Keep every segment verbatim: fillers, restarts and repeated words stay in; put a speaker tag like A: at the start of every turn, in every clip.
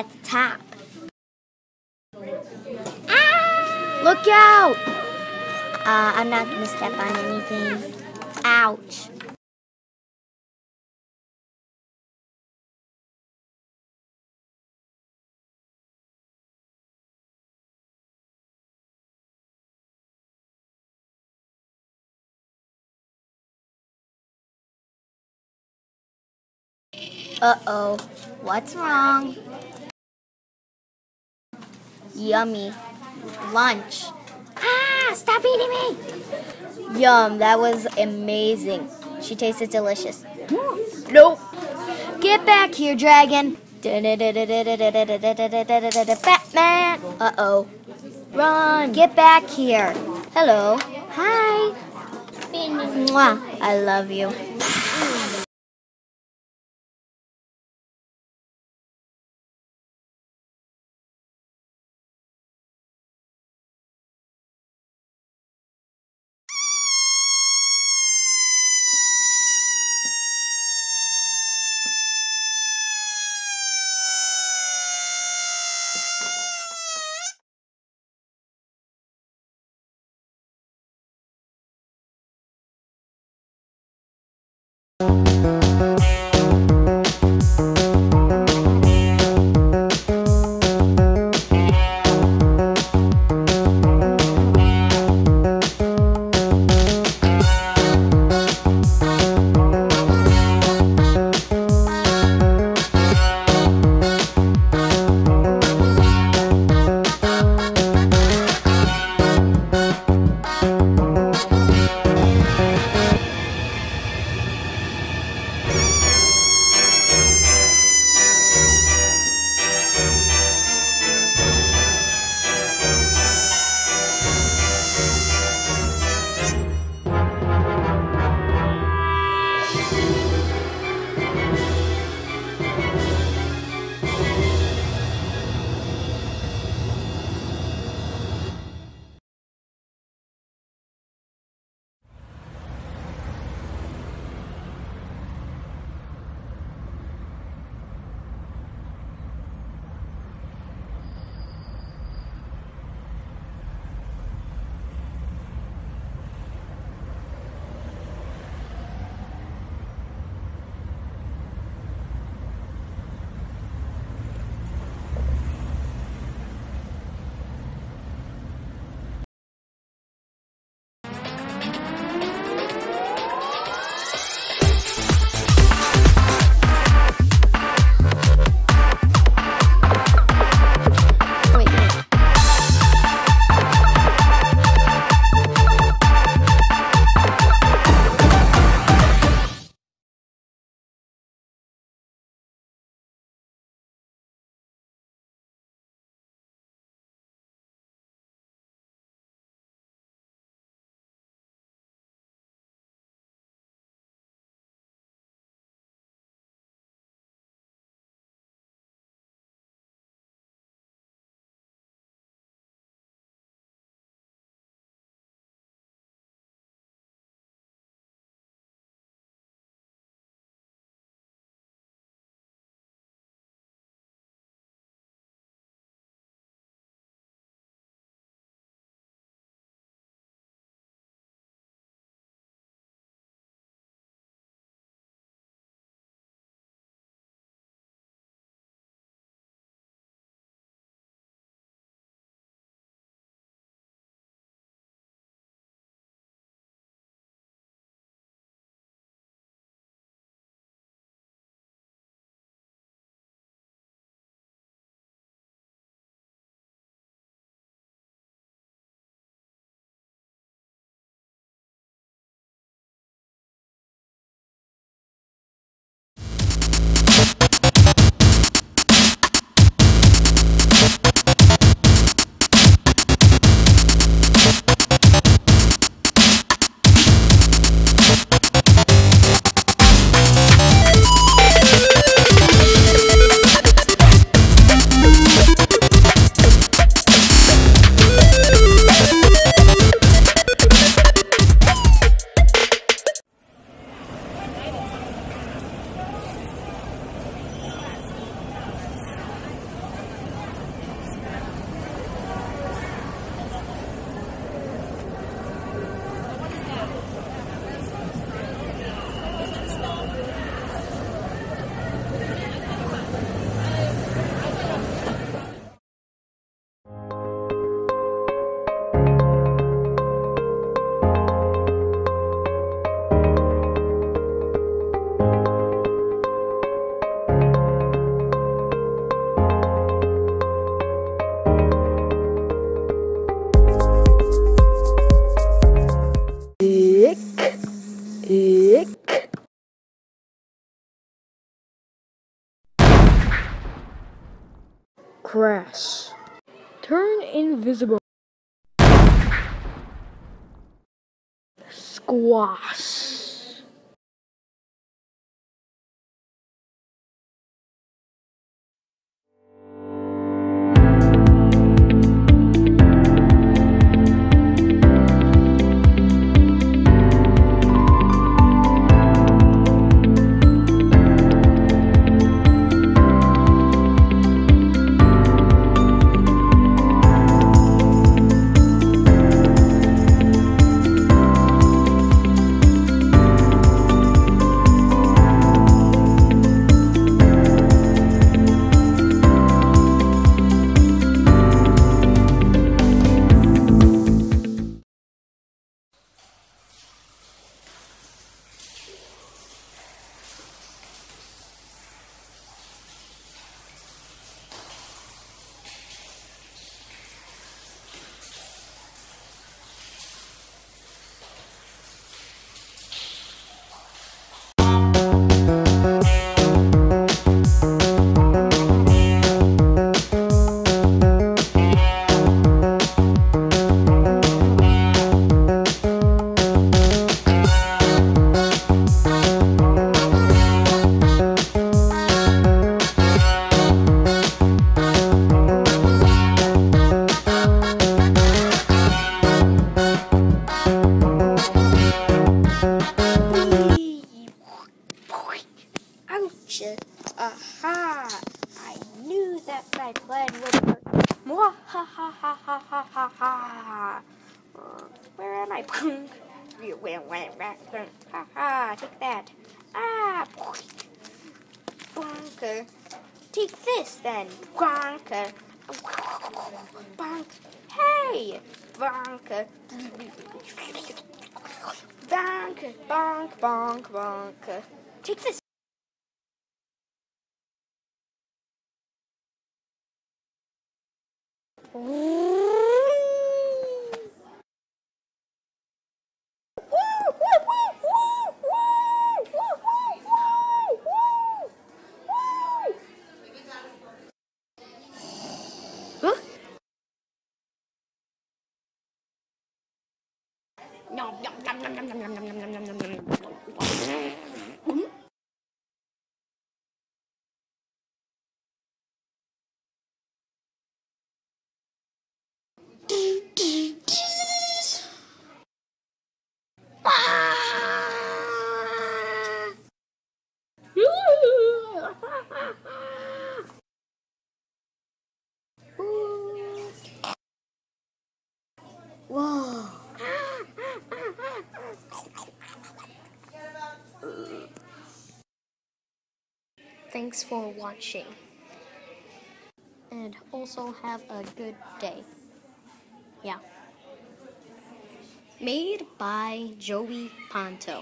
A: at the top. Ah! Look out! Uh, I'm not gonna step on anything. Ouch. Uh-oh. What's wrong? Yummy. Lunch. Ah! Stop eating me! Yum, that was amazing. She tasted delicious. Nope. Get back here, dragon. Batman. Uh-oh. Run. Get back here. Hello. Hi. Mwah. I love you.
B: Crash. Turn invisible. Squash.
A: Ouch! Aha! I knew that my plan would work. Mwah ha ha ha ha ha ha ha! Uh, Where am I? You went went back. Ha ha! Take that! Ah! Bonker! Take this then! Bonker! Bonk! Hey! Bonker! Bonk! Bonk! Bonk! Bonk! Take this! Huh? Nom, nom, nom, nom, nom, nom, nom, nom, nom, nom, nom, nom. Whoa. Thanks for watching. And also have a good day. Yeah. Made by Joey Ponto.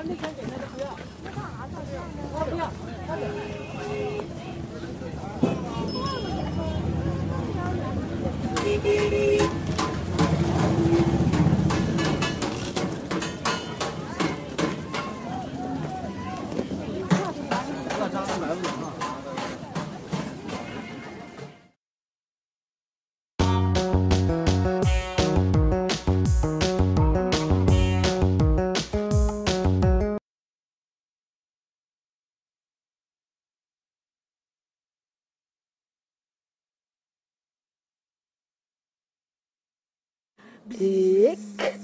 B: Ick.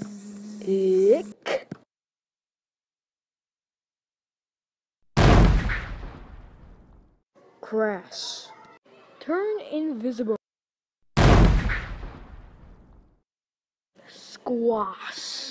B: Ick. Crash. Turn invisible. Squash.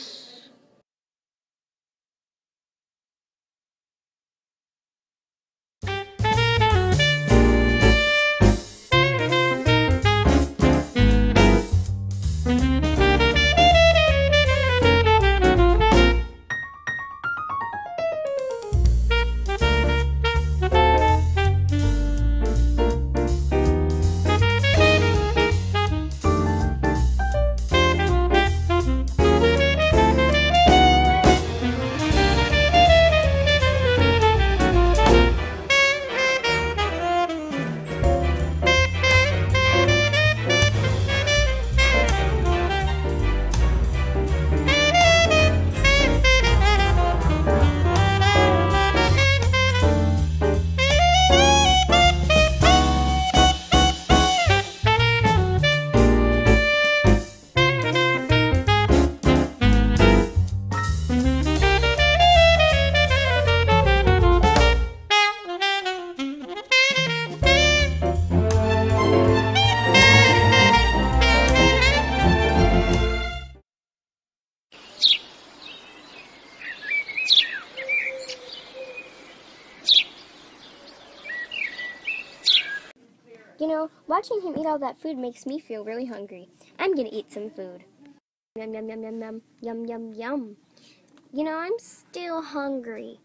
A: You know, watching him eat all that food makes me feel really hungry. I'm gonna eat some food. Yum, yum, yum, yum, yum, yum, yum, yum. You know, I'm still hungry.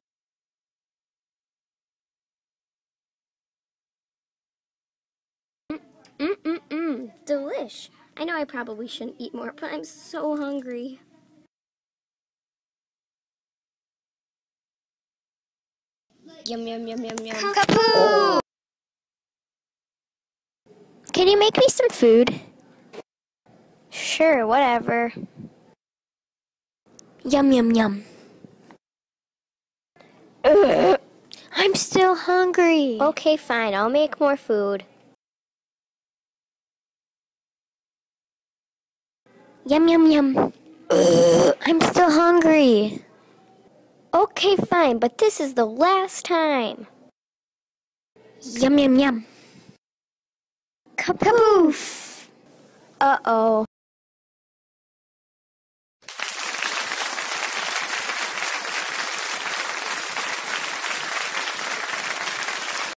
A: Mm-mm-mm, delish. I know I probably shouldn't eat more, but I'm so hungry. Yum, yum, yum, yum, yum. Kapoo! Can you make me some food? Sure, whatever. Yum, yum, yum. Ugh, I'm still hungry. Okay, fine. I'll make more food. Yum, yum, yum. Ugh, I'm still hungry. Okay, fine, but this is the last time. Yum, yum, yum. Kapoof! Uh-oh.